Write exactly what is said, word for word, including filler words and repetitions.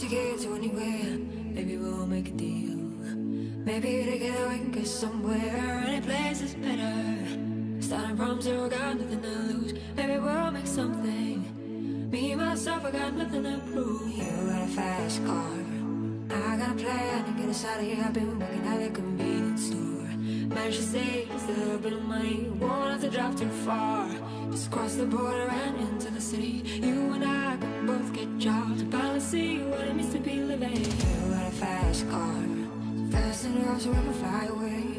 ticket to anywhere. Maybe we'll make a deal. Maybe together we can get somewhere. Any place is better. Starting from zero, got nothing to lose. Maybe we'll make something. Me, myself, I got nothing to prove. You got a fast car, I got a plan to get us out of here. I've been working at a convenience store. Managed to save just a little bit of money. Won't have to drive too far. Just cross the border and into the city. You and I can both get jobs and finally see what it means to be living. You got a fast car, so fast enough so we can fly away.